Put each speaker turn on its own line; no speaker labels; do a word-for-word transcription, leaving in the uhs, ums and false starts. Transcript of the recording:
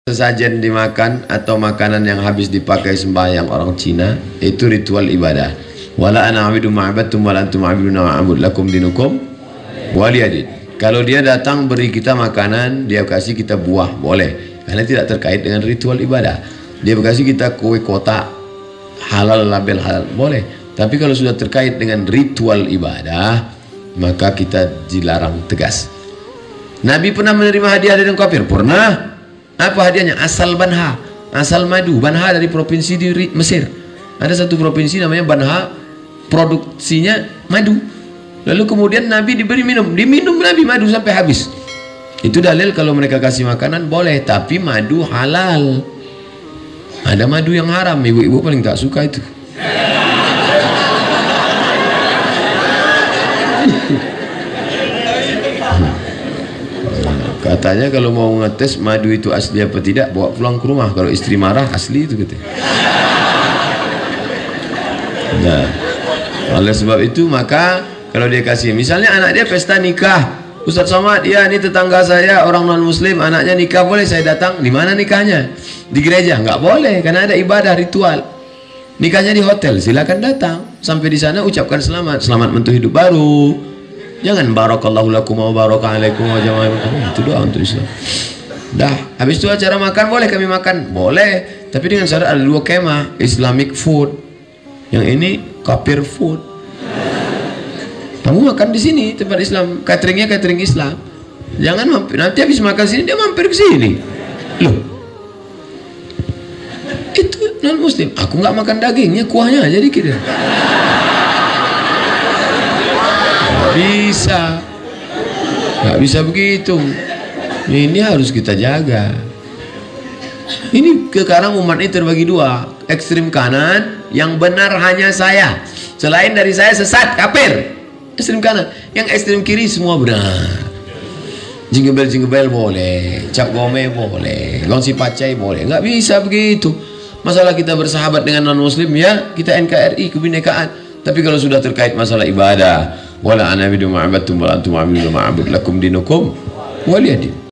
Sesajen dimakan atau makanan yang habis dipakai sembahyang orang Cina itu ritual ibadah. Wala ana abidu ma'abattum wala antum abiduna ma'abud lakum dinukum waliyadin. Kalau dia datang beri kita makanan, dia kasih kita buah, boleh, karena tidak terkait dengan ritual ibadah. Dia kasih kita kue kotak halal, label halal, boleh. Tapi kalau sudah terkait dengan ritual ibadah, maka kita dilarang tegas. Nabi pernah menerima hadiah dari orang kafir? Pernah. Apa hadiahnya? Asal Banha, asal madu. Banha dari provinsi di Mesir. Ada satu provinsi namanya Banha, produksinya madu. Lalu kemudian Nabi diberi minum, diminum Nabi madu sampai habis. Itu dalil kalau mereka kasih makanan boleh, tapi madu halal. Ada madu yang haram, ibu-ibu paling tak suka itu. Katanya kalau mau ngetes madu itu asli apa tidak, bawa pulang ke rumah. Kalau istri marah, asli itu katanya. Nah, oleh sebab itu maka kalau dia kasih, misalnya anak dia pesta nikah, Ustaz Somad, ya ini tetangga saya orang non muslim, anaknya nikah, boleh saya datang? Di mana nikahnya? Di gereja? Nggak boleh, karena ada ibadah ritual. Nikahnya di hotel, silakan datang. Sampai di sana ucapkan selamat, selamat mentu hidup baru. Jangan barakallahu lakum wa barakalaikum wa jama'a. Itu doa untuk Islam. Dah, habis itu acara makan, boleh kami makan? Boleh, tapi dengan syarat ada dua kemah, Islamic food. Yang ini kafir food. Kamu makan di sini tempat Islam, cateringnya catering Islam. Jangan mampir, nanti habis makan sini dia mampir ke sini. Loh, itu non muslim. Aku nggak makan dagingnya, kuahnya aja dikit ya. Bisa, nggak bisa begitu. Ini harus kita jaga. Ini sekarang umat ini terbagi dua, ekstrim kanan yang benar hanya saya, selain dari saya sesat kafir. Ekstrim kanan, yang ekstrim kiri semua benar. Jingle jingle boleh, cap gome boleh, gongsi pacai boleh. Nggak bisa begitu. Masalah kita bersahabat dengan non muslim ya, kita N K R I kebinekaan. Tapi kalau sudah terkait masalah ibadah, wala ana bidu ma'abattum wala antum abiduna ma'abud lakum dinukum waliyadin.